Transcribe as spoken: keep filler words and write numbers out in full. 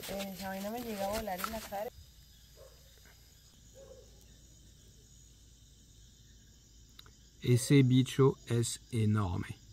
Esa vaina me llega a volar en la cara. Ese bicho es enorme.